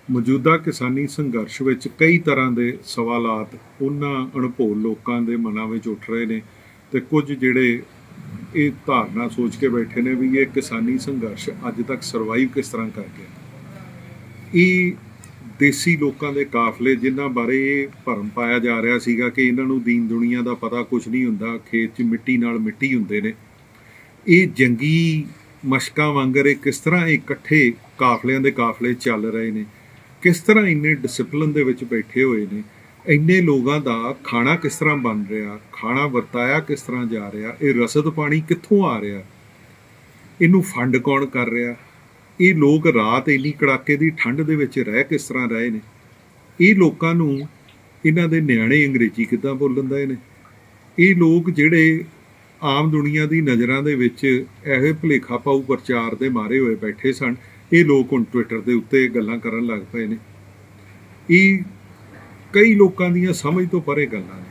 ਮੌਜੂਦਾ ਕਿਸਾਨੀ ਸੰਘਰਸ਼ ਵਿੱਚ ਕਈ ਤਰ੍ਹਾਂ ਦੇ ਸਵਾਲਾਤ ਉਹਨਾਂ ਅਣਭੋਲ ਲੋਕਾਂ ਦੇ ਮਨਾਂ ਵਿੱਚ ਉੱਠ ਰਹੇ ਨੇ ਤੇ ਕੁਝ ਜਿਹੜੇ ਇਹ ਧਾਰਨਾ ਸੋਚ ਕੇ ਬੈਠੇ ਨੇ ਵੀ ਇਹ ਕਿਸਾਨੀ ਸੰਘਰਸ਼ ਅੱਜ ਤੱਕ ਸਰਵਾਈਵ ਕਿਸ ਤਰ੍ਹਾਂ ਕਰ ਗਿਆ। ਇਹ ਦੇਸੀ ਲੋਕਾਂ ਦੇ ਕਾਫਲੇ ਜਿਨ੍ਹਾਂ ਬਾਰੇ ਇਹ ਭਰਮ ਪਾਇਆ ਜਾ ਰਿਹਾ ਸੀਗਾ ਕਿ ਇਹਨਾਂ ਨੂੰ ਦੀਨ ਦੁਨੀਆ ਦਾ ਪਤਾ ਕੁਝ ਨਹੀਂ ਹੁੰਦਾ, ਖੇਤ 'ਚ ਮਿੱਟੀ ਨਾਲ ਮਿੱਟੀ ਹੁੰਦੇ ਨੇ, ਇਹ ਜੰਗੀ ਮਸ਼ਕਾਂ ਵਾਂਗਰ ਇਹ ਕਿਸ ਤਰ੍ਹਾਂ ਇਕੱਠੇ ਕਾਫਲਿਆਂ ਦੇ ਕਾਫਲੇ ਚੱਲ ਰਹੇ ਨੇ, ਕਿਸ ਤਰ੍ਹਾਂ ਇੰਨੇ ਡਿਸਪਲਿਨ ਦੇ ਵਿੱਚ ਬੈਠੇ ਹੋਏ ਨੇ, ਇੰਨੇ ਲੋਕਾਂ ਦਾ ਖਾਣਾ ਕਿਸ ਤਰ੍ਹਾਂ ਬਣ ਰਿਹਾ, ਖਾਣਾ ਵਰਤਾਇਆ ਕਿਸ ਤਰ੍ਹਾਂ ਜਾ ਰਿਹਾ, ਇਹ ਰਸਦ ਪਾਣੀ ਕਿੱਥੋਂ ਆ ਰਿਹਾ, ਇਹਨੂੰ ਫੰਡ ਕੌਣ ਕਰ ਰਿਹਾ, ਇਹ ਲੋਕ ਰਾਤ ਇੰਨੀ ਕੜਾਕੇ ਦੀ ਠੰਡ ਦੇ ਵਿੱਚ ਰਹਿ ਕਿਸ ਤਰ੍ਹਾਂ ਰਹੇ ਨੇ, ਇਹ ਲੋਕਾਂ ਨੂੰ ਇਹਨਾਂ ਦੇ ਨਿਆਣੇ ਅੰਗਰੇਜ਼ੀ ਕਿੱਦਾਂ ਬੋਲਣ ਦੇ ਨੇ, ਇਹ ਲੋਕ ਜਿਹੜੇ ਆਮ ਦੁਨੀਆ ਦੀ ਨਜ਼ਰਾਂ ਦੇ ਵਿੱਚ ਇਹੋ ਭੁਲੇਖਾ ਪਾਊ ਪ੍ਰਚਾਰ ਦੇ ਮਾਰੇ ਹੋਏ ਬੈਠੇ ਸਨ, ਇਹ ਲੋਕ ਹੁਣ ਟਵਿੱਟਰ ਦੇ ਉੱਤੇ ਗੱਲਾਂ ਕਰਨ ਲੱਗ ਪਏ ਨੇ। ਇਹ ਕਈ ਲੋਕਾਂ ਦੀਆਂ ਸਮਝ ਤੋਂ ਪਰੇ ਗੱਲਾਂ ਨੇ।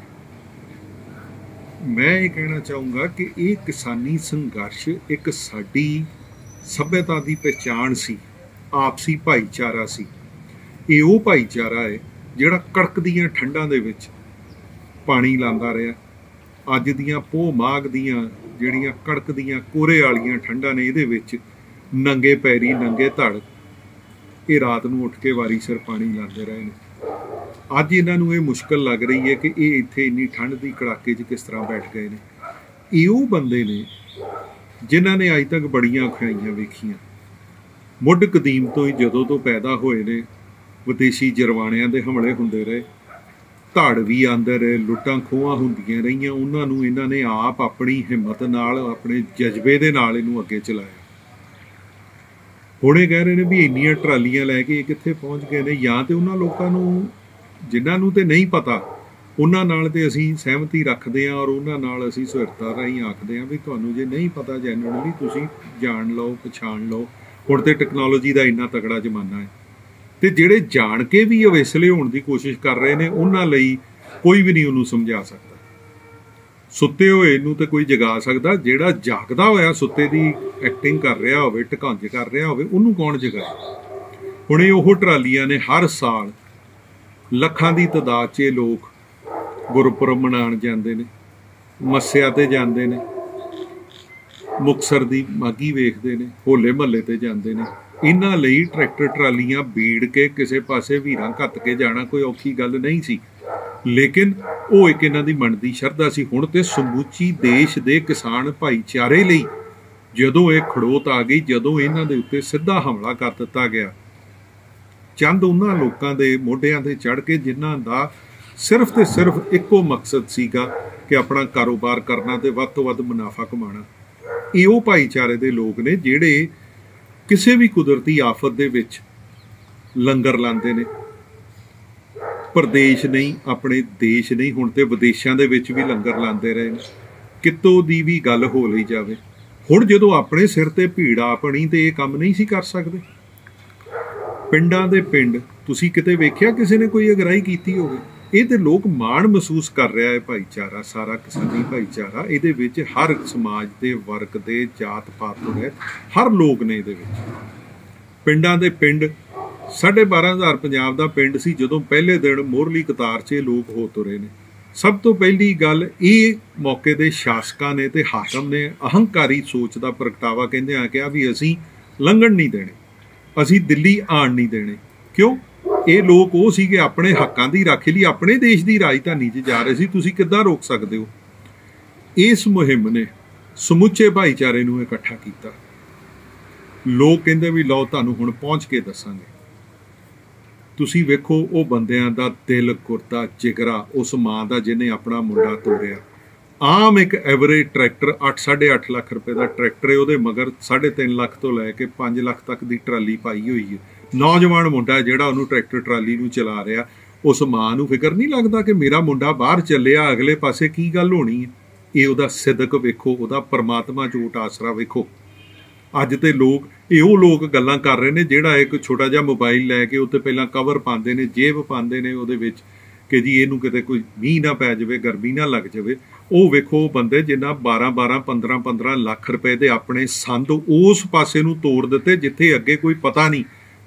ਮੈਂ ਇਹ ਕਹਿਣਾ ਚਾਹੂੰਗਾ ਕਿ ਇਹ ਕਿਸਾਨੀ ਸੰਘਰਸ਼ ਇੱਕ ਸਾਡੀ ਸੱਭਿਅਤਾ ਦੀ ਪਹਿਚਾਣ ਸੀ, ਆਪਸੀ ਭਾਈਚਾਰਾ ਸੀ। ਇਹ ਉਹ ਭਾਈਚਾਰਾ ਹੈ ਜਿਹੜਾ ਕੜਕਦੀਆਂ ਠੰਡਾਂ ਦੇ ਵਿੱਚ ਪਾਣੀ ਲਾਉਂਦਾ ਰਿਹਾ। ਅੱਜ ਦੀਆਂ ਪੋਹ ਮਾਘ ਦੀਆਂ ਜਿਹੜੀਆਂ ਕੜਕਦੀਆਂ ਕੋਰੇ ਵਾਲੀਆਂ ਠੰਡਾਂ ਨੇ, ਇਹਦੇ ਵਿੱਚ ਨੰਗੇ ਪੈਰੀ ਨੰਗੇ ਧੜ ਇਹ ਰਾਤ ਨੂੰ ਉੱਠ ਕੇ ਵਾਰੀ ਸਿਰ ਪਾਣੀ ਲਾਉਂਦੇ ਰਹੇ ਨੇ। ਅੱਜ ਇਹਨਾਂ ਨੂੰ ਇਹ ਮੁਸ਼ਕਲ ਲੱਗ ਰਹੀ ਹੈ ਕਿ ਇਹ ਇੱਥੇ ਇੰਨੀ ਠੰਡ ਦੀ ਕੜਾਕੇ 'ਚ ਕਿਸ ਤਰ੍ਹਾਂ ਬੈਠ ਗਏ ਨੇ। ਇਹ ਉਹ ਬੰਦੇ ਨੇ ਜਿਨ੍ਹਾਂ ਨੇ ਅੱਜ ਤੱਕ ਬੜੀਆਂ ਔਖਿਆਈਆਂ ਵੇਖੀਆਂ। ਮੁੱਢ ਕਦੀਮ ਤੋਂ ਹੀ ਜਦੋਂ ਤੋਂ ਪੈਦਾ ਹੋਏ ਨੇ ਵਿਦੇਸ਼ੀ ਜਰਵਾਣਿਆਂ ਦੇ ਹਮਲੇ ਹੁੰਦੇ ਰਹੇ, ਧੜ ਵੀ ਆਉਂਦੇ ਰਹੇ, ਲੁੱਟਾਂ ਖੋਹਾਂ ਹੁੰਦੀਆਂ ਰਹੀਆਂ, ਉਹਨਾਂ ਨੂੰ ਇਹਨਾਂ ਨੇ ਆਪ ਆਪਣੀ ਹਿੰਮਤ ਨਾਲ, ਆਪਣੇ ਜਜ਼ਬੇ ਦੇ ਨਾਲ ਇਹਨੂੰ ਅੱਗੇ ਚਲਾਇਆ। ਹੁਣ ਇਹ ਕਹਿ ਰਹੇ ਨੇ ਵੀ ਇੰਨੀਆਂ ਟਰਾਲੀਆਂ ਲੈ ਕੇ ਕਿੱਥੇ ਪਹੁੰਚ ਗਏ ਨੇ। ਜਾਂ ਤੇ ਉਹਨਾਂ ਲੋਕਾਂ ਨੂੰ ਜਿਨ੍ਹਾਂ ਨੂੰ ਤੇ ਨਹੀਂ ਪਤਾ, ਉਹਨਾਂ ਨਾਲ ਤੇ ਅਸੀਂ ਸਹਿਮਤੀ ਰੱਖਦੇ ਹਾਂ ਔਰ ਉਹਨਾਂ ਨਾਲ ਅਸੀਂ ਸੁਹਿਰਤਾ ਰਾਹੀਂ ਆਖਦੇ ਹਾਂ ਵੀ ਤੁਹਾਨੂੰ ਜੇ ਨਹੀਂ ਪਤਾ ਜੈਨੂਅਲੀ ਤੁਸੀਂ ਜਾਣ ਲਓ, ਪਛਾਣ ਲਓ। ਹੁਣ ਤੇ ਟੈਕਨੋਲੋਜੀ ਦਾ ਇੰਨਾ ਤਕੜਾ ਜ਼ਮਾਨਾ ਹੈ ਤੇ ਜਿਹੜੇ ਜਾਣ ਕੇ ਵੀ ਅਵੇਸਲੇ ਹੋਣ ਦੀ ਕੋਸ਼ਿਸ਼ ਕਰ ਰਹੇ ਨੇ ਉਹਨਾਂ ਲਈ ਕੋਈ ਵੀ ਨਹੀਂ ਉਹਨੂੰ ਸਮਝਾ ਸਕਦਾ। ਸੁੱਤੇ ਹੋਏ ਨੂੰ ਤੇ ਕੋਈ ਜਗਾ ਸਕਦਾ, ਜਿਹੜਾ ਜਾਗਦਾ ਹੋਇਆ ਸੁੱਤੇ ਦੀ ਐਕਟਿੰਗ ਕਰ ਰਿਹਾ ਹੋਵੇ, ਢਕੰਜ ਕਰ ਰਿਹਾ ਹੋਵੇ, ਉਹਨੂੰ ਕੌਣ ਜਗਾਏ। ਹੁਣ ਇਹ ਉਹ ਟਰਾਲੀਆਂ ਨੇ, ਹਰ ਸਾਲ ਲੱਖਾਂ ਦੀ ਤਾਦਾਦ 'ਚ ਇਹ ਲੋਕ ਗੁਰਪੁਰਬ ਮਨਾਉਣ ਜਾਂਦੇ ਨੇ, ਮੱਸਿਆ 'ਤੇ ਜਾਂਦੇ ਨੇ, ਮੁਕਤਸਰ ਦੀ ਮਾਘੀ ਵੇਖਦੇ ਨੇ, ਹੋਲੇ ਮਹੱਲੇ 'ਤੇ ਜਾਂਦੇ ਨੇ। ਇਹਨਾਂ ਲਈ ਟਰੈਕਟਰ ਟਰਾਲੀਆਂ ਬੀੜ ਕੇ ਕਿਸੇ ਪਾਸੇ ਵੀਰਾਂ ਘੱਤ ਕੇ ਜਾਣਾ ਕੋਈ ਔਖੀ ਗੱਲ ਨਹੀਂ ਸੀ, ਲੇਕਿਨ ਉਹ ਇੱਕ ਇਹਨਾਂ ਦੀ ਮਨ ਦੀ ਸ਼ਰਧਾ ਸੀ। ਹੁਣ ਤੇ ਸਮੁੱਚੀ ਦੇਸ਼ ਦੇ ਕਿਸਾਨ ਭਾਈਚਾਰੇ ਲਈ ਜਦੋਂ ਇਹ ਖੜੋਤ ਆ ਗਈ, ਜਦੋਂ ਇਹਨਾਂ ਦੇ ਉੱਤੇ ਸਿੱਧਾ ਹਮਲਾ ਕਰ ਦਿੱਤਾ ਗਿਆ, ਚੰਦ ਉਹਨਾਂ ਲੋਕਾਂ ਦੇ ਮੋਢਿਆਂ 'ਤੇ ਚੜ੍ਹ ਕੇ ਜਿਨ੍ਹਾਂ ਦਾ ਸਿਰਫ ਤੇ ਸਿਰਫ ਇੱਕੋ ਮਕਸਦ ਸੀਗਾ ਕਿ ਆਪਣਾ ਕਾਰੋਬਾਰ ਕਰਨਾ ਤੇ ਵੱਧ ਤੋਂ ਵੱਧ ਮੁਨਾਫਾ ਕਮਾਉਣਾ। ਇਹ ਉਹ ਭਾਈਚਾਰੇ ਦੇ ਲੋਕ ਨੇ ਜਿਹੜੇ ਕਿਸੇ ਵੀ ਕੁਦਰਤੀ ਆਫਤ ਦੇ ਵਿੱਚ ਲੰਗਰ ਲਾਉਂਦੇ ਨੇ। ਪ੍ਰਦੇਸ਼ ਨਹੀਂ, ਆਪਣੇ ਦੇਸ਼ ਨਹੀਂ, ਹੁਣ ਤੇ ਵਿਦੇਸ਼ਾਂ ਦੇ ਵਿੱਚ ਵੀ ਲੰਗਰ ਲਾਉਂਦੇ ਰਹੇ ਨੇ। ਕਿਤੋਂ ਦੀ ਵੀ ਗੱਲ ਹੋ ਲਈ ਜਾਵੇ, ਹੁਣ ਜਦੋਂ ਆਪਣੇ ਸਿਰ ਤੇ ਭੀੜ ਆਪਣੀ ਤੇ ਇਹ ਕੰਮ ਨਹੀਂ ਸੀ ਕਰ ਸਕਦੇ। ਪਿੰਡਾਂ ਦੇ ਪਿੰਡ ਤੁਸੀਂ ਕਿਤੇ ਵੇਖਿਆ ਕਿਸੇ ਨੇ ਕੋਈ ਅਗਰਾਈ ਕੀਤੀ ਹੋਵੇ? ਇਹ ਤੇ ਲੋਕ ਮਾਣ ਮਹਿਸੂਸ ਕਰ ਰਿਹਾ ਹੈ ਭਾਈਚਾਰਾ, ਸਾਰਾ ਕਿਸਾਨੀ ਭਾਈਚਾਰਾ। ਇਹਦੇ ਵਿੱਚ ਹਰ ਸਮਾਜ ਦੇ, ਵਰਗ ਦੇ, ਜਾਤ ਪਾਤ ਤੋਂ ਹੈ, ਹਰ ਲੋਕ ਨੇ ਇਹਦੇ ਵਿੱਚ। ਪਿੰਡਾਂ ਦੇ ਪਿੰਡ 12,500 ਪੰਜਾਬ ਦਾ ਪਿੰਡ ਸੀ ਜਦੋਂ ਪਹਿਲੇ ਦਿਨ ਮੋਹਰਲੀ ਕਤਾਰ 'ਚ ਇਹ ਲੋਕ ਹੋ ਤੁਰੇ ਨੇ। ਸਭ ਤੋਂ ਪਹਿਲੀ ਗੱਲ ਇਹ ਮੌਕੇ ਦੇ ਸ਼ਾਸਕਾਂ ਨੇ ਤੇ ਹਾਕਮ ਨੇ ਅਹੰਕਾਰੀ ਸੋਚ ਦਾ ਪ੍ਰਗਟਾਵਾ ਕਹਿੰਦਿਆਂ ਕਿਹਾ ਵੀ ਅਸੀਂ ਲੰਘਣ ਨਹੀਂ ਦੇਣੇ, ਅਸੀਂ ਦਿੱਲੀ ਆਉਣ ਨਹੀਂ ਦੇਣੇ। ਕਿਉਂ? ਇਹ ਲੋਕ ਉਹ ਸੀਗੇ ਆਪਣੇ ਹੱਕਾਂ ਦੀ ਰਾਖੀ ਲਈ ਆਪਣੇ ਦੇਸ਼ ਦੀ ਰਾਜਧਾਨੀ 'ਚ ਜਾ ਰਹੇ ਸੀ, ਤੁਸੀਂ ਕਿੱਦਾਂ ਰੋਕ ਸਕਦੇ ਹੋ? ਇਸ ਮੁਹਿੰਮ ਨੇ ਸਮੁੱਚੇ ਭਾਈਚਾਰੇ ਨੂੰ ਇਕੱਠਾ ਕੀਤਾ। ਲੋਕ ਕਹਿੰਦੇ ਵੀ ਲਓ ਤੁਹਾਨੂੰ ਹੁਣ ਪਹੁੰਚ ਕੇ ਦੱਸਾਂਗੇ। ਤੁਸੀਂ ਵੇਖੋ ਉਹ ਬੰਦਿਆਂ ਦਾ ਦਿਲ, ਕੁਰਤਾ, ਜਿਗਰਾ, ਉਸ ਮਾਂ ਦਾ ਜਿਹਨੇ ਆਪਣਾ ਮੁੰਡਾ ਤੋਰਿਆ। ਆਮ ਇੱਕ ਐਵਰੇਜ ਟਰੈਕਟਰ 8-8.5 ਲੱਖ ਰੁਪਏ ਦਾ ਟਰੈਕਟਰ ਹੈ, ਉਹਦੇ ਮਗਰ 3.5 ਲੱਖ ਤੋਂ ਲੈ ਕੇ 5 ਲੱਖ ਤੱਕ ਦੀ ਟਰਾਲੀ ਪਾਈ ਹੋਈ ਹੈ। ਨੌਜਵਾਨ ਮੁੰਡਾ ਜਿਹੜਾ ਉਹਨੂੰ ਟਰੈਕਟਰ ਟਰਾਲੀ ਨੂੰ ਚਲਾ ਰਿਹਾ, ਉਸ ਮਾਂ ਨੂੰ ਫਿਕਰ ਨਹੀਂ ਲੱਗਦਾ ਕਿ ਮੇਰਾ ਮੁੰਡਾ ਬਾਹਰ ਚੱਲਿਆ, ਅਗਲੇ ਪਾਸੇ ਕੀ ਗੱਲ ਹੋਣੀ ਹੈ। ਇਹ ਉਹਦਾ ਸਿਦਕ ਵੇਖੋ, ਉਹਦਾ ਪਰਮਾਤਮਾ ਝੂਠ ਆਸਰਾ ਵੇਖੋ। ਅੱਜ ਤੇ ਲੋਕ ਇਹ ਉਹ ਲੋਕ ਗੱਲਾਂ ਕਰ ਰਹੇ ਨੇ ਜਿਹੜਾ ਇੱਕ ਛੋਟਾ ਜਿਹਾ ਮੋਬਾਈਲ ਲੈ ਕੇ ਉੱਤੇ ਪਹਿਲਾਂ ਕਵਰ ਪਾਉਂਦੇ ਨੇ, ਜੇਬ ਪਾਉਂਦੇ ਨੇ ਉਹਦੇ ਵਿੱਚ ਕਿ ਜੀ ਇਹਨੂੰ ਕਿਤੇ ਕੋਈ ਮੀਂਹ ਨਾ ਪੈ ਜਾਵੇ, ਗਰਮੀ ਨਾ ਲੱਗ ਜਾਵੇ। ਉਹ ਵੇਖੋ ਬੰਦੇ ਜਿਨ੍ਹਾਂ 12-12, 15-15 ਲੱਖ ਰੁਪਏ ਦੇ ਆਪਣੇ ਸੰਦ ਉਸ ਪਾਸੇ ਨੂੰ ਤੋੜ ਦਿੱਤੇ ਜਿੱਥੇ ਅੱਗੇ ਕੋਈ ਪਤਾ ਨਹੀਂ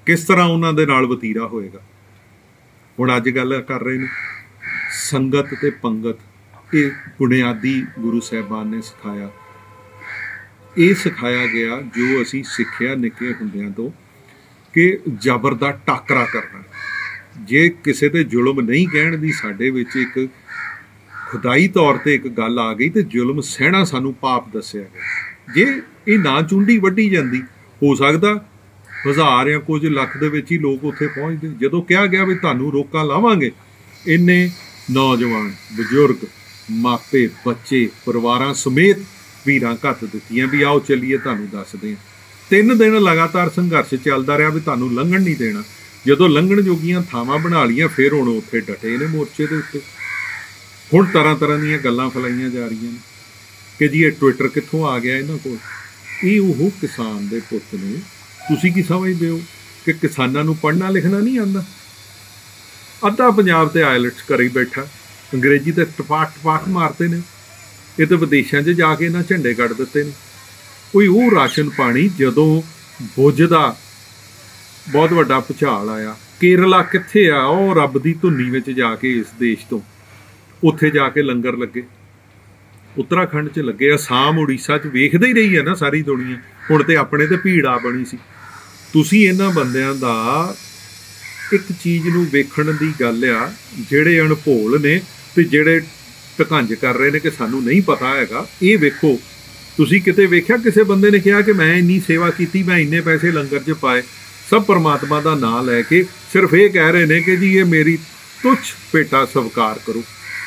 किस तरह उन्होंने नाल वतीरा होएगा। हुण अज गल कर रहे हैं संगत ते पंगत, ये बुनियादी गुरु साहिबान ने सिखाया, ये सिखाया गया जो असी सिक्ख्या निक्के हुंदियां तो कि जबर दा टाकरा करना। जे किसी ते जुल्म नहीं कहण दी साडे विच एक खुदाई तौर पर एक गल आ गई तो जुल्म सहना सानू पाप दस्या गया। जे ये ना चुंडी वड्डी जाती, हो सकता हज़ार या कुछ लख दे विच ही लोग उत्थे पहुँचते। जदों कहा गया भी तुहानू रोका लावांगे, इन्ने नौजवान बजुर्ग मापे बच्चे परिवारां समेत भीड़ां घत दित्तियां भी आओ चलीए तुहानू दसदे हैं। 3 दिन लगातार संघर्ष चलता रहा भी तुहानू लंघण नहीं देना। जदों लंघण जोगियां थावां बना लियां फिर हुण उत्थे डटे ने मोर्चे दे उत्ते। हुण तरह तरह दीयां गल्लां फैलाईयां जा रहीआं ने कि जी ये ट्विटर कित्थों आ गया इन्हां कोल। ये वो किसान दे पुत्त ने, तुसीं की समझदे हो कि किसानां नूं पढ़ना लिखना नहीं आंदा? अद्धा पंजाब ते आइलट्स करी बैठा, अंग्रेजी ते टपाक टपाक मारते ने। ये तो विदेशों च जाके इन्हां झंडे कढ़ दिते ने। कोई वो राशन पानी जदों बुझदा बहुत वड्डा भुचाल आया, केरला कित्थे आ, ਉਹ रब की धुनी विच जाके इस देश तो उत्थे जाके लंगर लगे, उत्तराखंड च लगे, आसाम उड़ीसा च वेखदे ही रही है ना सारी दुनिया। हुण ते अपने ते भीड़ आ बनी सी। तुसीं इन्हां बंदियां दा एक चीज़ नूं वेखण दी गल आ, जिहड़े अणभोल ने ते जिहड़े ढकंज कर रहे ने कि सानू नहीं पता हैगा। ये वेखो, तुसीं किते वेख्या किसी बंदे ने कहा कि मैं इन्नी सेवा की, मैं इन्ने पैसे लंगर च पाए? सब परमात्मा का नाम लैके सिर्फ ये कह रहे हैं कि जी ये मेरी तुच्छ भेटा स्वीकार करो।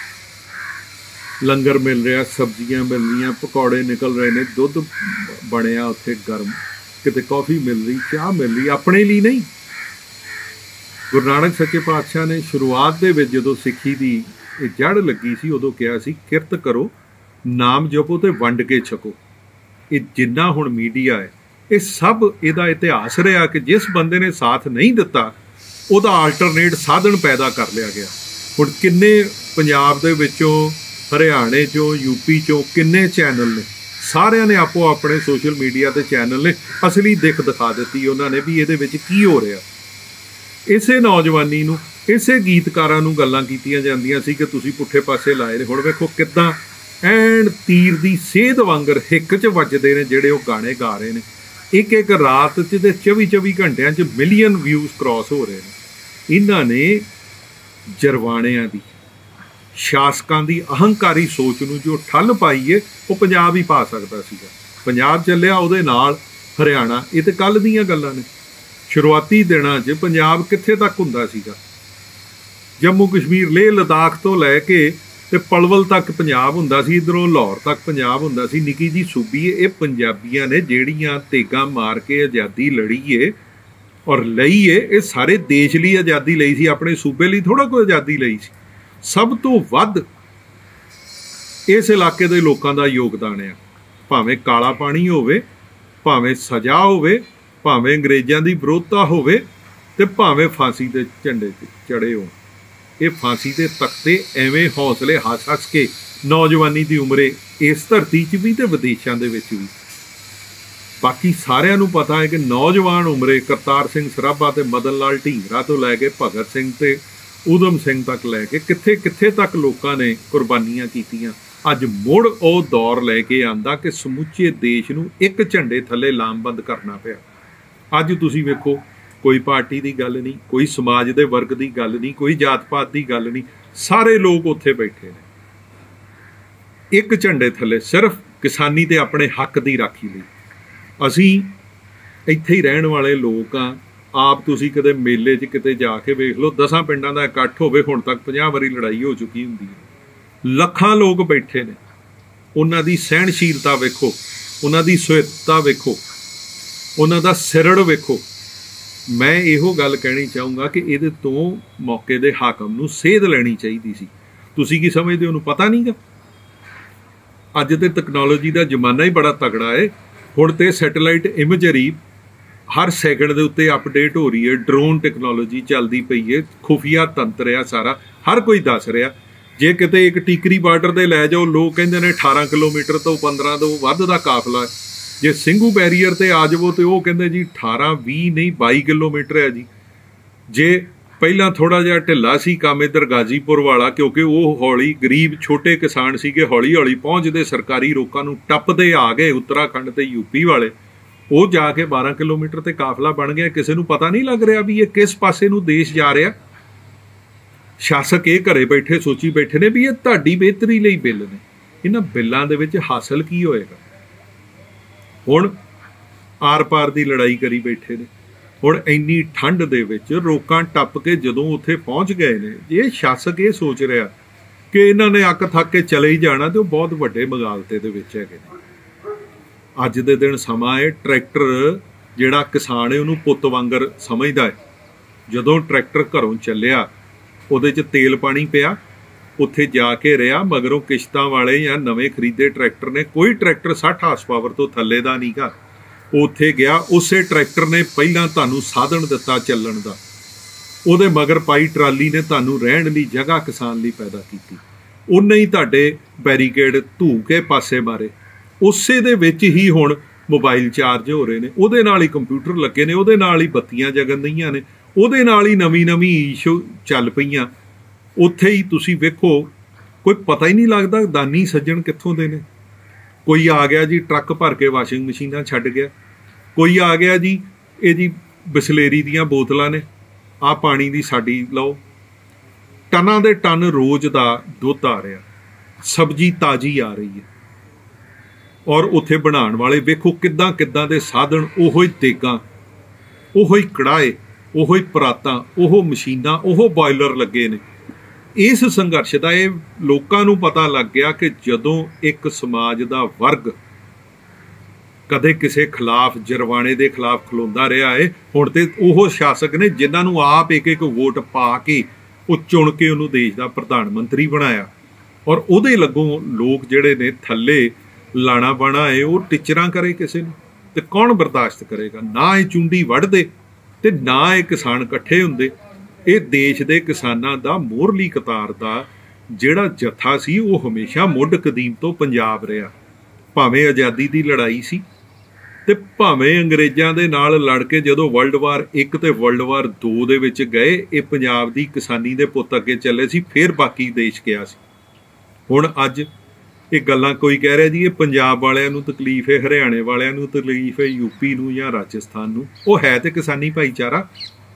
लंगर मिल रहा, सब्जियां मिल रही, पकौड़े निकल रहे ने, दुध बनया उत्थे गर्म, किते कॉफ़ी मिल रही, चाह मिल रही, अपने लिए नहीं। गुरु नानक सच्चे पातशाह ने शुरुआत दे विच जदों सिੱਖੀ दी जड़ लगी सी उदों कहा सी किरत करो, नाम जपो ते वंड के छको। ये जिन्ना हुण मीडिया है ये सब इहदा इतिहास रहा कि जिस बंदे ने साथ नहीं दिता उहदा आल्टरनेट साधन पैदा कर लिया गया। हुण किन्ने पंजाब दे विचों, हरियाणे चों, यूपी चों किन्ने चैनल ने, सारिਆਂ ने आपो अपने सोशल मीडिया के चैनल ने असली दिख दिखा दी उन्होंने भी ये की हो रहा। इसे नौजवानी नूं, इसे गीतकारां नूं गल्लां कीतियां जांदियां सी कि तुसीं पुट्ठे पासे लाए ने। हुण वेखो किद्दां ਐਨ तीर की सेध वांगर हिक च वजदे ने जिहड़े वो गाने गा रहे हैं। एक एक रात च ते 24 घंटिया च मिलियन व्यूज़ क्रॉस हो रहे हैं। इन्हां ने जरवाणियां दी, शासकां दी अहंकारी सोच नूं जो ठल पाई है वो पंजाब ही पा सकदा सीगा। पंजाब चलिया उहदे नाल हरियाणा, ये तो कल दीयां गल्लां ने। शुरुआती दिनां च पंजाब कित्थे तक हुंदा सीगा? जम्मू कश्मीर लेह लद्दाख तो लैके ते पलवल तक पंजाब हुंदा सी, इधरों लाहौर तक पंजाब हुंदा सी। निक्की जी सूबी ये पंजाबियां ने ਜਿਹੜੀਆਂ तेगां मार के आज़ादी लड़ी है और लई है, ये सारे देश लिए आज़ादी लई सी, अपने सूबे लिए थोड़ा कोई आज़ादी लई सी। सब तो वध इस इलाके के लोगों का योगदान है, भावें काला पानी होवे, भावें सज़ा होवे, भावें अंग्रेज़ों की विरोधता होवे, ते भावें फांसी के झंडे चढ़े हो। ये फांसी के तख्ते एवें हौसले हस हस के नौजवानी की उम्रे इस धरती च भी तो विदेशों के भी। बाकी सारिਆਂ ਨੂੰ पता है कि नौजवान उम्रे करतार सिंह सराभा ते मदन लाल ढींगरा तो लैके भगत सिंह ते उधम सिंह तक लैके कित्थे कित्थे तक लोगों ने कुर्बानियां कीतियां। अज मुड़ वो दौर लैके आंदा कि समुचे देश नूं एक झंडे थले लामबंद करना पिया। अज तुसीं वेखो, कोई पार्टी की गल नहीं, कोई समाज के वर्ग की गल नहीं, कोई जात पात की गल नहीं, सारे लोग उत्थे बैठे ने एक झंडे थले सिर्फ किसानी ते अपने हक की राखी लई। असी इत्थे ही रहण वाले लोग हाँ। आप तुसीं कदे मेले च किते जाके वेख लो, 10 पिंडां दा इकट्ठ होवे, हुण तक 50 वारी लड़ाई हो चुकी हुंदी है। लखां लोग बैठे ने, उन्हां दी सहनशीलता वेखो, उन्हां दी सुहिरदता वेखो, उन्हां दा सिरड़ वेखो। मैं इहो गल कहनी चाहूँगा कि ये तो मौके दे हाकम नूं सेध लैनी चाहिए सी। तुसीं की समझदे हो, उहनूं पता नहीं गा? अज तो तकनोलॉजी का जमाना ही बड़ा तगड़ा है। हुण तो सैटेलाइट इमेजरी हर सैकंड के उत्ते अपडेट हो रही है, ड्रोन टैक्नोलॉजी चलती पई है, खुफिया तंत्र है सारा, हर कोई दस रहा। जे किते एक टीकरी बार्डर ते लै जाओ, लोग कहंदे ने 18 किलोमीटर तो 15 तो वध दा काफला है। ਜੇ ਸਿੰਘੂ ਬੈਰੀਅਰ ਤੇ ਆ ਜਾਵੋ ਤੇ ਉਹ ਕਹਿੰਦੇ ਜੀ 18 20 ਨਹੀਂ 22 ਕਿਲੋਮੀਟਰ ਹੈ ਜੀ। ਜੇ ਪਹਿਲਾਂ ਥੋੜਾ ਜਿਹਾ ਢਿੱਲਾ ਸੀ ਕੰਮ ਇੱਧਰ ਗਾਜ਼ੀਪੁਰ ਵਾਲਾ, ਕਿਉਂਕਿ ਉਹ ਹੌਲੀ ਗਰੀਬ ਛੋਟੇ ਕਿਸਾਨ ਸੀਗੇ, ਹੌਲੀ ਹੌਲੀ ਪਹੁੰਚਦੇ ਸਰਕਾਰੀ ਰੋਕਾਂ ਨੂੰ ਟੱਪਦੇ ਆ ਗਏ ਉੱਤਰਾਖੰਡ ਤੇ ਯੂਪੀ ਵਾਲੇ, ਉਹ ਜਾ ਕੇ 12 ਕਿਲੋਮੀਟਰ ਤੇ ਕਾਫਲਾ ਬਣ ਗਿਆ। ਕਿਸੇ ਨੂੰ ਪਤਾ ਨਹੀਂ ਲੱਗ ਰਿਹਾ ਵੀ ਇਹ ਕਿਸ ਪਾਸੇ ਨੂੰ ਦੇਸ਼ ਜਾ ਰਿਹਾ। ਸ਼ਾਸਕ ਇਹ ਘਰੇ ਬੈਠੇ ਸੋਚੀ ਬੈਠੇ ਨੇ ਵੀ ਇਹ ਤੁਹਾਡੀ ਬਿਹਤਰੀ ਲਈ ਬਿੱਲ ਨੇ, ਇਹਨਾਂ ਬਿੱਲਾਂ ਦੇ ਵਿੱਚ ਹਾਸਲ ਕੀ ਹੋਏਗਾ। ਹੁਣ ਆਰ ਪਾਰ ਦੀ ਲੜਾਈ ਕਰੀ ਬੈਠੇ ਨੇ। ਹੁਣ ਇੰਨੀ ਠੰਡ ਦੇ ਵਿੱਚ ਰੋਕਾਂ ਟੱਪ ਕੇ ਜਦੋਂ ਉੱਥੇ ਪਹੁੰਚ ਗਏ ਨੇ, ਇਹ ਸ਼ਾਸਕ ਇਹ ਸੋਚ ਰਿਹਾ ਕਿ ਇਹਨਾਂ ਨੇ ਅੱਕ ਥੱਕ ਕੇ ਚਲੇ ਹੀ ਜਾਣਾ, ਤੇ ਉਹ ਬਹੁਤ ਵੱਡੇ ਮਗਾਲਤੇ ਦੇ ਵਿੱਚ ਹੈਗੇ ਨੇ। ਅੱਜ ਦੇ ਦਿਨ ਸਮਾਂ ਹੈ, ਟਰੈਕਟਰ ਜਿਹੜਾ ਕਿਸਾਨ ਹੈ ਉਹਨੂੰ ਪੁੱਤ ਵਾਂਗਰ ਸਮਝਦਾ ਹੈ। ਜਦੋਂ ਟਰੈਕਟਰ ਘਰੋਂ ਚੱਲਿਆ ਉਹਦੇ 'ਚ ਤੇਲ ਪਾਣੀ ਪਿਆ, ਉੱਥੇ ਜਾ ਕੇ ਰਿਹਾ, ਮਗਰੋਂ ਕਿਸ਼ਤਾਂ ਵਾਲੇ ਜਾਂ ਨਵੇਂ ਖਰੀਦੇ ਟਰੈਕਟਰ ਨੇ, ਕੋਈ ਟਰੈਕਟਰ 60 ਹਾਰਸ ਪਾਵਰ ਤੋਂ ਥੱਲੇ ਦਾ ਨਹੀਂ ਗਾ, ਉੱਥੇ ਗਿਆ, ਉਸੇ ਟਰੈਕਟਰ ਨੇ ਪਹਿਲਾਂ ਤੁਹਾਨੂੰ ਸਾਧਨ ਦਿੱਤਾ ਚੱਲਣ ਦਾ, ਉਹਦੇ ਮਗਰ ਪਾਈ ਟਰਾਲੀ ਨੇ ਤੁਹਾਨੂੰ ਰਹਿਣ ਲਈ ਜਗ੍ਹਾ ਕਿਸਾਨ ਲਈ ਪੈਦਾ ਕੀਤੀ, ਉਹਨੇ ਹੀ ਤੁਹਾਡੇ ਬੈਰੀਕੇਡ ਧੂ ਕੇ ਪਾਸੇ ਮਾਰੇ। ਉਸੇ ਦੇ ਵਿੱਚ ਹੀ ਹੁਣ ਮੋਬਾਈਲ ਚਾਰਜ ਹੋ ਰਹੇ ਨੇ, ਉਹਦੇ ਨਾਲ ਹੀ ਕੰਪਿਊਟਰ ਲੱਗੇ ਨੇ, ਉਹਦੇ ਨਾਲ ਹੀ ਬੱਤੀਆਂ ਜਗਣ ਦਈਆਂ ਨੇ, ਉਹਦੇ ਨਾਲ ਹੀ ਨਵੀਂ ਨਵੀਂ ਇਸ਼ੂ ਚੱਲ ਪਈਆਂ। ਉੱਥੇ ਹੀ ਤੁਸੀਂ ਵੇਖੋ ਕੋਈ ਪਤਾ ਹੀ ਨਹੀਂ ਲੱਗਦਾ ਦਾਨੀ ਸੱਜਣ ਕਿੱਥੋਂ ਦੇ ਨੇ। ਕੋਈ ਆ ਗਿਆ ਜੀ ਟਰੱਕ ਭਰ ਕੇ ਵਾਸ਼ਿੰਗ ਮਸ਼ੀਨਾਂ ਛੱਡ ਗਿਆ, ਕੋਈ ਆ ਗਿਆ ਜੀ ਇਹ ਜੀ ਬਿਸਲੇਰੀ ਦੀਆਂ ਬੋਤਲਾਂ ਨੇ, ਆਹ ਪਾਣੀ ਦੀ ਸਾਡੀ ਲਓ। ਟਨਾਂ ਦੇ ਟਨ ਰੋਜ਼ ਦਾ ਦੁੱਧ ਆ ਰਿਹਾ, ਸਬਜ਼ੀ ਤਾਜ਼ੀ ਆ ਰਹੀ ਹੈ, ਔਰ ਉੱਥੇ ਬਣਾਉਣ ਵਾਲੇ ਵੇਖੋ ਕਿੱਦਾਂ ਕਿੱਦਾਂ ਦੇ ਸਾਧਨ, ਉਹੋ ਹੀ ਦੇਗਾਂ, ਉਹੋ ਹੀ ਕੜਾਏ, ਉਹੋ ਹੀ ਪਰਾਤਾਂ, ਉਹ ਮਸ਼ੀਨਾਂ, ਉਹ ਬਾਇਲਰ ਲੱਗੇ ਨੇ। ਇਸ ਸੰਘਰਸ਼ ਦਾ ਇਹ ਲੋਕਾਂ ਨੂੰ ਪਤਾ ਲੱਗ ਗਿਆ ਕਿ ਜਦੋਂ ਇੱਕ ਸਮਾਜ ਦਾ ਵਰਗ ਕਦੇ ਕਿਸੇ ਖਿਲਾਫ ਜਰਵਾਣੇ ਦੇ ਖਿਲਾਫ ਖਲੋਂਦਾ ਰਿਹਾ ਹੈ, ਹੁਣ ਤੇ ਉਹ ਸ਼ਾਸਕ ਨੇ ਜਿਨ੍ਹਾਂ ਨੂੰ ਆਪ ਇੱਕ ਇੱਕ ਵੋਟ ਪਾ ਕੇ ਉਹ ਚੁਣ ਕੇ ਉਹਨੂੰ ਦੇਸ਼ ਦਾ ਪ੍ਰਧਾਨ ਮੰਤਰੀ ਬਣਾਇਆ, ਔਰ ਉਹਦੇ ਲੱਗੋਂ ਲੋਕ ਜਿਹੜੇ ਨੇ ਥੱਲੇ ਲਾਣਾ ਬਾਣਾ ਹੈ ਉਹ ਟਿਚਰਾਂ ਕਰੇ ਕਿਸੇ ਨੂੰ, ਤੇ ਕੌਣ ਬਰਦਾਸ਼ਤ ਕਰੇਗਾ। ਨਾ ਇਹ ਚੁੰਡੀ ਵੱਢਦੇ ਤੇ ਨਾ ਇਹ ਕਿਸਾਨ ਇਕੱਠੇ ਹੁੰਦੇ। ਇਹ ਦੇਸ਼ ਦੇ ਕਿਸਾਨਾਂ ਦਾ ਮੋਹਰਲੀ ਕਤਾਰ ਦਾ ਜਿਹੜਾ ਜੱਥਾ ਸੀ ਉਹ ਹਮੇਸ਼ਾ ਮੁੱਢ ਕਦੀਮ ਤੋਂ ਪੰਜਾਬ ਰਿਹਾ, ਭਾਵੇਂ ਆਜ਼ਾਦੀ ਦੀ ਲੜਾਈ ਸੀ ਤੇ ਭਾਵੇਂ ਅੰਗਰੇਜ਼ਾਂ ਦੇ ਨਾਲ ਲੜ ਕੇ ਜਦੋਂ ਵਰਲਡ ਵਾਰ 1 ਤੇ ਵਰਲਡ ਵਾਰ 2 ਦੇ ਵਿੱਚ ਗਏ, ਇਹ ਪੰਜਾਬ ਦੀ ਕਿਸਾਨੀ ਦੇ ਪੁੱਤ ਅੱਗੇ ਚੱਲੇ ਸੀ, ਫਿਰ ਬਾਕੀ ਦੇਸ਼ ਗਿਆ ਸੀ। ਹੁਣ ਅੱਜ ਇਹ ਗੱਲਾਂ ਕੋਈ ਕਹਿ ਰਿਹਾ ਜੀ ਇਹ ਪੰਜਾਬ ਵਾਲਿਆਂ ਨੂੰ ਤਕਲੀਫ ਹੈ, ਹਰਿਆਣੇ ਵਾਲਿਆਂ ਨੂੰ ਤਕਲੀਫ ਹੈ, ਯੂਪੀ ਨੂੰ ਜਾਂ ਰਾਜਸਥਾਨ ਨੂੰ, ਉਹ ਹੈ ਤੇ ਕਿਸਾਨੀ ਭਾਈਚਾਰਾ।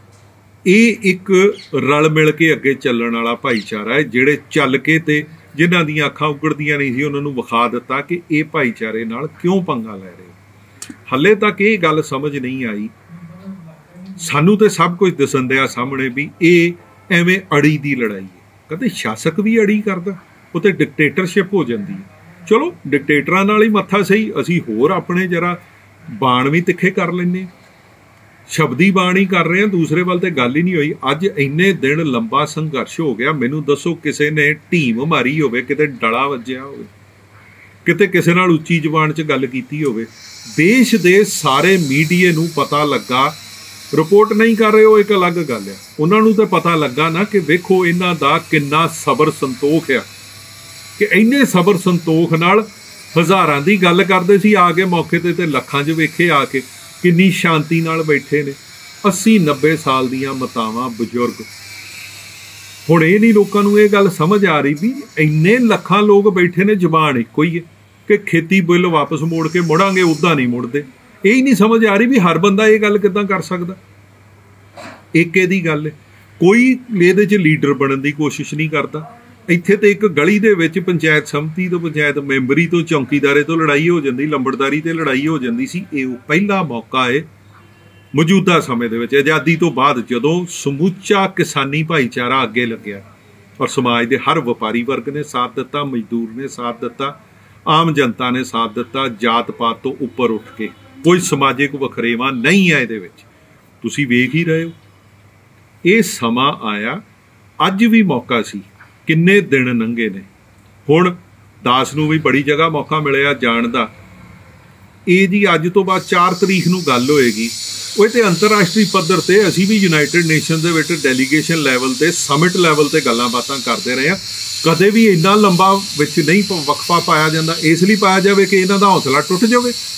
ਇਹ ਇੱਕ ਰਲ ਮਿਲ ਕੇ ਅੱਗੇ ਚੱਲਣ ਵਾਲਾ ਭਾਈਚਾਰਾ ਹੈ, ਜਿਹੜੇ ਚੱਲ ਕੇ ਤੇ ਜਿਨ੍ਹਾਂ ਦੀਆਂ ਅੱਖਾਂ ਉਗੜਦੀਆਂ ਨਹੀਂ ਸੀ ਉਹਨਾਂ ਨੂੰ ਵਿਖਾ ਦਿੱਤਾ ਕਿ ਇਹ ਭਾਈਚਾਰੇ ਨਾਲ ਕਿਉਂ ਪੰਗਾ ਲੈ ਰਹੇ। ਹਾਲੇ ਤੱਕ ਇਹ ਗੱਲ ਸਮਝ ਨਹੀਂ ਆਈ, ਸਾਨੂੰ ਤੇ ਸਭ ਕੁਝ ਦਿਸਣ ਦਿਆ ਸਾਹਮਣੇ ਵੀ ਇਹ ਐਵੇਂ ਅੜੀ ਦੀ ਲੜਾਈ ਹੈ। ਕਦੇ ਸ਼ਾਸਕ ਵੀ ਅੜੀ ਕਰਦਾ, ਉਹ ਤੇ ਡਿਕਟੇਟਰਸ਼ਿਪ ਹੋ ਜਾਂਦੀ ਹੈ। ਚਲੋ ਡਿਕਟੇਟਰਾਂ ਨਾਲ ਹੀ ਮੱਥਾ ਸਹੀ, ਅਸੀਂ ਹੋਰ ਆਪਣੇ ਜਰਾ ਬਾਣ ਵੀ ਤਿੱਖੇ ਕਰ ਲੈਂਦੇ, ਸ਼ਬਦੀ ਬਾਣ ਹੀ ਕਰ ਰਹੇ ਹਾਂ, ਦੂਸਰੇ ਵੱਲ ਤੇ ਗੱਲ ਹੀ ਨਹੀਂ ਹੋਈ। ਅੱਜ ਇੰਨੇ ਦਿਨ ਲੰਬਾ ਸੰਘਰਸ਼ ਹੋ ਗਿਆ, ਮੈਨੂੰ ਦੱਸੋ ਕਿਸੇ ਨੇ ਢੀਮ ਮਾਰੀ ਹੋਵੇ, ਕਿਤੇ ਡਲਾ ਵੱਜਿਆ ਹੋਵੇ, ਕਿਤੇ ਕਿਸੇ ਨਾਲ ਉੱਚੀ ਜ਼ੁਬਾਨ 'ਚ ਗੱਲ ਕੀਤੀ ਹੋਵੇ। ਦੇਸ਼ ਦੇ ਸਾਰੇ ਮੀਡੀਏ ਨੂੰ ਪਤਾ ਲੱਗਾ, ਰਿਪੋਰਟ ਨਹੀਂ ਕਰ ਰਹੇ ਉਹ ਇੱਕ ਅਲੱਗ ਗੱਲ ਆ, ਉਹਨਾਂ ਨੂੰ ਤਾਂ ਪਤਾ ਲੱਗਾ ਨਾ ਕਿ ਵੇਖੋ ਇਹਨਾਂ ਦਾ ਕਿੰਨਾ ਸਬਰ ਸੰਤੋਖ ਆ, ਕਿ ਇੰਨੇ ਸਬਰ ਸੰਤੋਖ ਨਾਲ ਹਜ਼ਾਰਾਂ ਦੀ ਗੱਲ ਕਰਦੇ ਸੀ, ਆ ਕੇ ਮੌਕੇ ਤੇ ਲੱਖਾਂ 'ਚ ਵੇਖੇ ਆ ਕੇ ਕਿੰਨੀ ਸ਼ਾਂਤੀ ਨਾਲ ਬੈਠੇ ਨੇ 80-90 ਸਾਲ ਦੀਆਂ ਮਾਤਾਵਾਂ ਬਜ਼ੁਰਗ। ਹੁਣ ਇਹ ਨਹੀਂ ਲੋਕਾਂ ਨੂੰ ਇਹ ਗੱਲ ਸਮਝ ਆ ਰਹੀ ਵੀ ਇੰਨੇ ਲੱਖਾਂ ਲੋਕ ਬੈਠੇ ਨੇ, ਜ਼ੁਬਾਨ ਇੱਕੋ ਹੀ ਹੈ ਕਿ ਖੇਤੀ ਬਿੱਲ ਵਾਪਸ ਮੋੜ ਕੇ ਮੁੜਾਂਗੇ, ਉੱਦਾਂ ਨਹੀਂ ਮੁੜਦੇ। ਇਹ ਹੀ ਨਹੀਂ ਸਮਝ ਆ ਰਹੀ ਵੀ ਹਰ ਬੰਦਾ ਇਹ ਗੱਲ ਕਿੱਦਾਂ ਕਰ ਸਕਦਾ। ਇੱਕ ਇਹਦੀ ਗੱਲ ਹੈ, ਕੋਈ ਇਹਦੇ 'ਚ ਲੀਡਰ ਬਣਨ ਦੀ ਕੋਸ਼ਿਸ਼ ਨਹੀਂ ਕਰਦਾ। ਇੱਥੇ ਤੇ ਇੱਕ ਗਲੀ ਦੇ ਵਿੱਚ ਪੰਚਾਇਤ ਸਮਿਤੀ ਤੋਂ, ਪੰਚਾਇਤ ਮੈਂਬਰੀ ਤੋਂ, ਚੌਂਕੀਦਾਰੇ ਤੋਂ ਲੜਾਈ ਹੋ ਜਾਂਦੀ, ਲੰਬੜਦਾਰੀ ਤੇ ਲੜਾਈ ਹੋ ਜਾਂਦੀ ਸੀ। ਇਹ ਪਹਿਲਾ ਮੌਕਾ ਹੈ ਮੌਜੂਦਾ ਸਮੇਂ ਦੇ ਵਿੱਚ, ਆਜ਼ਾਦੀ ਤੋਂ ਬਾਅਦ, ਜਦੋਂ ਸਮੁੱਚਾ ਕਿਸਾਨੀ ਭਾਈਚਾਰਾ ਅੱਗੇ ਲੱਗਿਆ ਔਰ ਸਮਾਜ ਦੇ ਹਰ ਵਪਾਰੀ ਵਰਗ ਨੇ ਸਾਥ ਦਿੱਤਾ, ਮਜ਼ਦੂਰ ਨੇ ਸਾਥ ਦਿੱਤਾ, ਆਮ ਜਨਤਾ ਨੇ ਸਾਥ ਦਿੱਤਾ, ਜਾਤ ਪਾਤ ਤੋਂ ਉੱਪਰ ਉੱਠ ਕੇ। ਕੋਈ ਸਮਾਜਿਕ ਵਖਰੇਵਾਂ ਨਹੀਂ ਹੈ ਇਹਦੇ ਵਿੱਚ, ਤੁਸੀਂ ਵੇਖ ਹੀ ਰਹੇ ਹੋ। ਇਹ ਸਮਾਂ ਆਇਆ, ਅੱਜ ਵੀ ਮੌਕਾ ਸੀ, ਕਿੰਨੇ ਦਿਨ ਲੰਘੇ ਨੇ। ਹੁਣ ਦਾਸ ਨੂੰ ਵੀ ਬੜੀ ਜਗ੍ਹਾ ਮੌਕਾ ਮਿਲਿਆ ਜਾਣ ਦਾ। ਇਹ ਜੀ ਅੱਜ ਤੋਂ ਬਾਅਦ 4 ਤਰੀਕ ਨੂੰ ਗੱਲ ਹੋਏਗੀ, ਉਹ ਤੇ ਅੰਤਰਰਾਸ਼ਟਰੀ ਪੱਧਰ ਤੇ ਅਸੀਂ ਵੀ ਯੂਨਾਈਟਿਡ ਨੇਸ਼ਨ ਦੇ ਵਿੱਚ ਡੈਲੀਗੇਸ਼ਨ ਲੈਵਲ ਤੇ, ਸਮਿਟ ਲੈਵਲ ਤੇ ਗੱਲਾਂ ਬਾਤਾਂ ਕਰਦੇ ਰਹੇ ਹਾਂ। ਕਦੇ ਵੀ ਇੰਨਾ ਲੰਬਾ ਵਿੱਚ ਨਹੀਂ ਵਕਫਾ ਪਾਇਆ ਜਾਂਦਾ, ਇਸ ਲਈ ਪਾਇਆ ਜਾਵੇ ਕਿ ਇਹਨਾਂ ਦਾ ਹੌਸਲਾ ਟੁੱਟ ਜਾਵੇ।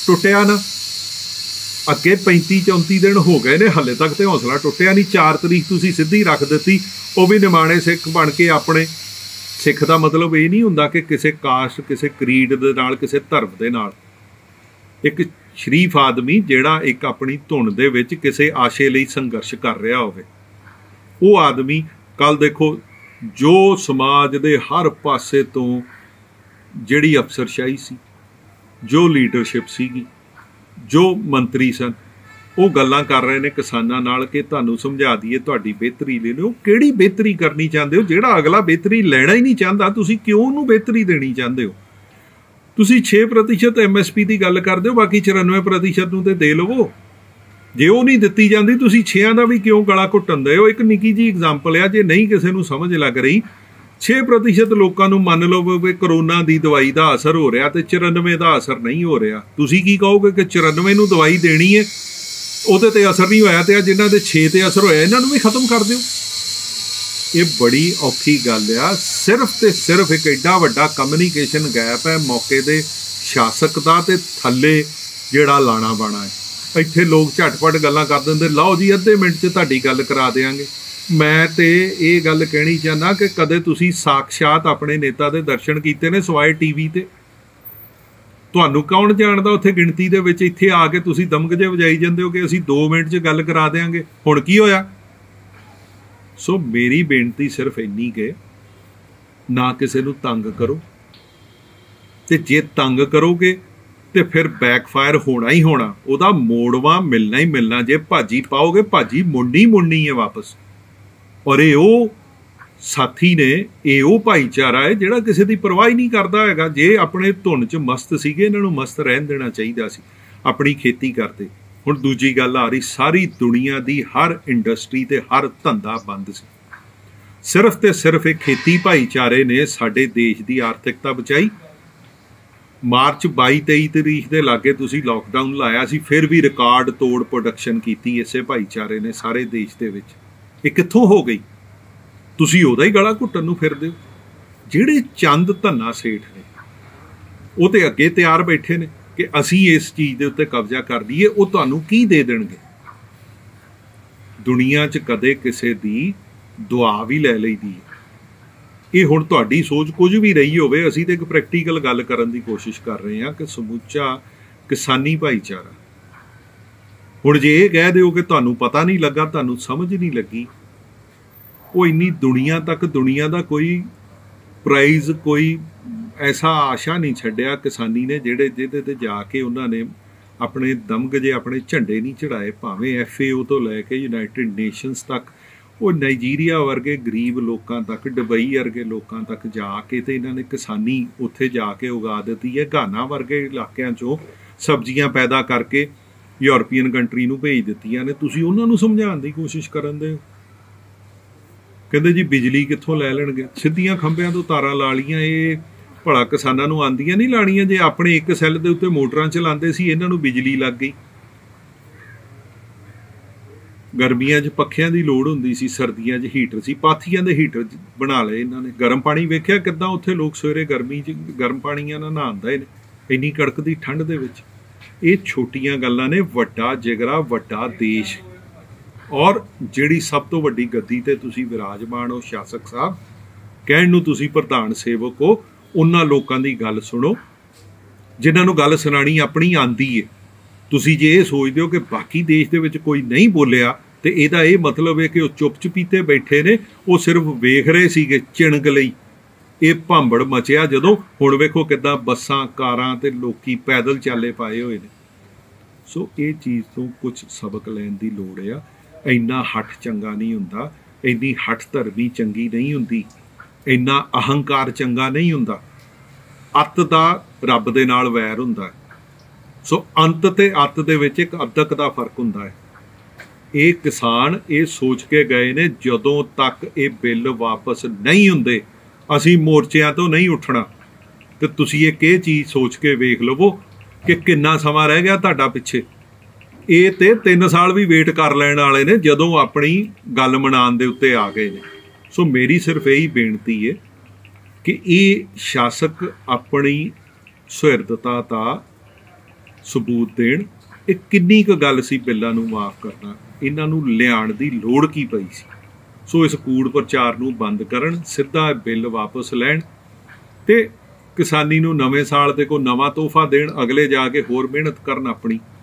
ਟੁੱਟਿਆ ਨਾ। ਅੱਗੇ 35-34 दिन हो गए ने, हले तक तो हौसला टुटिया नहीं। 4 तरीक तुसीं सीधी रख दी, वो भी निमाणे सिख बन के अपने। सिख का मतलब ये नहीं हुंदा कि किसी कास्ट, किसी करीड दे नाल, किसी धर्म दे नाल। एक शरीफ आदमी जिहड़ा एक अपनी धुन दे विच किसी आशे लई संघर्ष कर रहा होवे, वो आदमी कल देखो जो समाज दे हर पासे तो जिहड़ी अफसरशाही सी, जो लीडरशिप सीगी, जो मंत्री सन, वो गल्लां कर रहे ने किसानां नाल कि तुहानूं समझा दईए तुहाडी बेहतरी ले लो। किहड़ी बेहतरी करनी चाहते हो? जिहड़ा अगला बेहतरी लेना ही नहीं चाहता, तुसीं क्यों उहनूं बेहतरी देनी चाहते हो? तुसीं 6% MSP की गल करदे हो, बाकी 94% नूं ते दे लवो। जे वो नहीं दित्ती जाती, तुसीं 6 का भी क्यों गला घुट्टन दे हो? एक निक्की जी एग्जाम्पल है, जे नहीं किसी नूं समझ लग रही, 6% लोगों नूं मन लो कि करोना की दवाई का असर हो रहा तो 94 का असर नहीं हो रहा। तुसीं की कहोगे कि 94 नूं दवाई देनी है, ਉਹਦੇ ਤੇ असर नहीं होया, तो जिन्हां दे 6 ते असर होया इन्हां नूं भी खत्म कर दिओ। ये बड़ी औखी गल आ। सिर्फ ते सिर्फ एक एडा वड्डा कम्यूनीकेशन गैप है मौके दे शासक दा ते थल्ले जिहड़ा लाणा बाणा है। इत्थे लोग झटपट गल्लां कर दिंदे, लओ जी अद्धे मिनट 'च तुहाडी गल करा देंगे। मैं तो ये गल कहनी चाहना कि कदे तुसीं साक्षात अपने नेता दे दर्शन कीते ने सिवाय TV ते? तुहानूं कौन जानदा उत्थे गिणती दे विच इत्थे आके तुसीं दमगजे वजाई जांदे हो कि असीं 2 मिनट 'च गल करा देंगे। हुण की होया? सो मेरी बेनती सिर्फ इन्नी कि ना किसी नूं तंग करो, ते जे तंग करोगे तो फिर बैकफायर होना ही होना, उहदा मोड़वा मिलना ही मिलना। जे भाजी पाओगे, भाजी मुड़नी मुड़नी है वापस। और ये वो साथी ने, ये वो भाईचारा है जिहड़ा किसी की परवाह ही नहीं करता हैगा। जे अपने धुन च मस्त सीगे, इन्हां नूं मस्त रहन देना चाहिदा सी, अपनी खेती करते। हुण दूजी गल आ रही, सारी दुनिया की हर इंडस्ट्री ते हर धंधा बंद सी। सिर्फ ते सिर्फ एक खेती भाईचारे ने साडे देश की आर्थिकता बचाई। मार्च 22-23 तरीक के लागे तुसीं लॉकडाउन लाया सी, फिर भी रिकॉर्ड तोड़ प्रोडक्शन की इसे भाईचारे ने सारे देश के विच। ये कित्थों हो गई? तुसीं उहदा ही गला घुट्टन नूं फिरदे हो। जिहड़े चंद धन्ना सेठ ने वो तो अगे तैयार बैठे ने कि असीं इस चीज़ के उत्ते कब्जा कर लईए, वो तुहानूं की दे देणगे? दुनिया 'च कदे किसी की दुआ भी लै लईदी है। ये हुण तुहाडी सोच कुछ भी रही होवे, असीं ते एक प्रैक्टिकल गल करन दी कोशिश कर रहे हैं कि समूचा किसानी भाईचारा। हुण जे ये कह दिओ कि तुहानूं पता नहीं लगा, तुहानूं समझ नहीं लगी, वो इन्नी दुनिया तक दुनिया का कोई प्राइज़, कोई ऐसा आशा नहीं छड्डिया किसानी ने जिहदे ते जाके उन्होंने अपने दमगजे, अपने झंडे नहीं चढ़ाए। भावें FAO तो लैके यूनाइटेड नेशनस तक, वो नाइजीरिया वर्गे गरीब लोगों तक, दुबई वर्गे लोगों तक जाके तो इन्होंने किसानी उत्थे जाके उगा दी है। घाना वर्गे इलाकों चों सब्जियां पैदा करके यूरोपीयन कंट्री नूं भेज दित्तियां ने। तुसीं उन्हां नूं समझाउण दी कोशिश करन दे। कहते जी बिजली कित्थों लै लैणगे? सिद्धियां खंभियां तो तारां ला लईआं। ये भला किसानां नूं आंदियां नहीं लाणीਆਂ? जे अपने एक सैल दे उत्ते मोटरां चलाਉਂਦੇ ਸੀ, इन्हां नूं बिजली लग गई। गर्मियां 'च पੱਖਿਆਂ ਦੀ ਲੋੜ ਹੁੰਦੀ ਸੀ, ਸਰਦੀਆਂ 'ਚ ਹੀਟਰ ਸੀ, ਪਾਥੀਆਂ ਦੇ ਹੀਟਰ ਬਣਾ ਲਏ ਇਹਨਾਂ ਨੇ। ਗਰਮ ਪਾਣੀ ਵੇਖਿਆ ਕਿੱਦਾਂ ਉੱਥੇ ਲੋਕ ਸਵੇਰੇ ਗਰਮੀ 'ਚ ਗਰਮ ਪਾਣੀਆਂ ਨਾਲ ਨਹਾਉਂਦੇ ਨੇ ਇੰਨੀ ਕੜਕਦੀ ਠੰਡ ਦੇ ਵਿੱਚ। ਇਹ ਛੋਟੀਆਂ ਗੱਲਾਂ ਨੇ। ਵੱਡਾ ਜਿਗਰਾ, ਵੱਡਾ ਦੇਸ਼, ਔਰ ਜਿਹੜੀ ਸਭ ਤੋਂ ਵੱਡੀ ਗੱਦੀ ਤੇ ਤੁਸੀਂ ਵਿਰਾਜਮਾਨ ਹੋ ਸ਼ਾਸਕ ਸਾਹਿਬ, ਕਹਿਣ ਨੂੰ ਤੁਸੀਂ ਪ੍ਰਧਾਨ ਸੇਵਕ ਹੋ, ਉਹਨਾਂ ਲੋਕਾਂ ਦੀ ਗੱਲ ਸੁਣੋ ਜਿਨ੍ਹਾਂ ਨੂੰ ਗੱਲ ਸੁਣਾਣੀ ਆਪਣੀ ਆਂਦੀ ਹੈ। ਤੁਸੀਂ ਜੇ ਇਹ ਸੋਚਦੇ ਹੋ ਕਿ ਬਾਕੀ ਦੇਸ਼ ਦੇ ਵਿੱਚ ਕੋਈ ਨਹੀਂ ਬੋਲਿਆ ਤੇ ਇਹਦਾ ਇਹ ਮਤਲਬ ਹੈ ਕਿ ਉਹ ਚੁੱਪ ਚਪੀਤੇ ਬੈਠੇ ਨੇ, ਉਹ ਸਿਰਫ ਵੇਖ ਰਹੇ ਸੀਗੇ ਚਿਣਗ ਲਈ। ਇਹ ਭਾਂਬੜ ਮਚਿਆ ਜਦੋਂ। ਹੁਣ ਵੇਖੋ ਕਿੱਦਾਂ ਬੱਸਾਂ, ਕਾਰਾਂ ਤੇ ਲੋਕੀ ਪੈਦਲ ਚਾਲੇ ਪਾਏ ਹੋਏ ਨੇ। ਸੋ ਇਹ ਚੀਜ਼ ਤੋਂ ਕੁਝ ਸਬਕ ਲੈਣ ਦੀ ਲੋੜ ਆ। ਇੰਨਾ ਹੱਠ ਚੰਗਾ ਨਹੀਂ ਹੁੰਦਾ, ਇੰਨੀ ਹੱਠ ਧਰਮੀ ਚੰਗੀ ਨਹੀਂ ਹੁੰਦੀ, ਇੰਨਾ ਅਹੰਕਾਰ ਚੰਗਾ ਨਹੀਂ ਹੁੰਦਾ। ਅੱਤ ਦਾ ਰੱਬ ਦੇ ਨਾਲ ਵੈਰ ਹੁੰਦਾ। ਸੋ ਅੰਤ ਤੇ ਅੱਤ ਦੇ ਵਿੱਚ ਇੱਕ ਅਦਕ ਦਾ ਫਰਕ ਹੁੰਦਾ ਹੈ। ਇਹ ਕਿਸਾਨ ਇਹ ਸੋਚ ਕੇ ਗਏ ਨੇ ਜਦੋਂ ਤੱਕ ਇਹ ਬਿੱਲ ਵਾਪਸ ਨਹੀਂ ਹੁੰਦੇ ਅਸੀਂ ਮੋਰਚਿਆਂ ਤੋਂ ਨਹੀਂ ਉੱਠਣਾ। ਤੇ ਤੁਸੀਂ ਇਹ ਚੀਜ਼ ਸੋਚ ਕੇ ਵੇਖ ਲਵੋ ਕਿ ਕਿੰਨਾ ਸਮਾਂ ਰਹਿ ਗਿਆ ਤੁਹਾਡਾ ਪਿੱਛੇ। ਇਹ ਤੇ 3 ਸਾਲ ਵੀ ਵੇਟ ਕਰ ਲੈਣ ਵਾਲੇ ਨੇ ਜਦੋਂ ਆਪਣੀ ਗੱਲ ਮਨਾਉਣ ਦੇ ਉੱਤੇ ਆ ਗਏ ਨੇ। ਸੋ ਮੇਰੀ ਸਿਰਫ ਇਹੀ ਬੇਨਤੀ ਹੈ ਕਿ ਇਹ ਸ਼ਾਸਕ ਆਪਣੀ ਸੁਹਿਰਦਤਾ ਦਾ ਸਬੂਤ ਦੇਣ। ਇਹ ਕਿੰਨੀ ਕੁ ਗੱਲ ਸੀ ਬਿੱਲਾਂ ਨੂੰ ਮਾਫ਼ ਕਰਨਾ, ਇਹਨਾਂ ਨੂੰ ਲਿਆਉਣ ਦੀ ਲੋੜ ਕੀ ਪਈ ਸੀ। ਸੋ ਇਸ ਕੂੜ ਪ੍ਰਚਾਰ ਨੂੰ ਬੰਦ ਕਰਨ, ਸਿੱਧਾ ਬਿੱਲ ਵਾਪਸ ਲੈਣ ਤੇ ਕਿਸਾਨੀ ਨੂੰ ਨਵੇਂ ਸਾਲ ਤੇ ਕੋਈ ਨਵਾਂ ਤੋਹਫਾ ਦੇਣ, ਅਗਲੇ ਜਾ ਕੇ ਹੋਰ ਮਿਹਨਤ ਕਰਨ ਆਪਣੀ।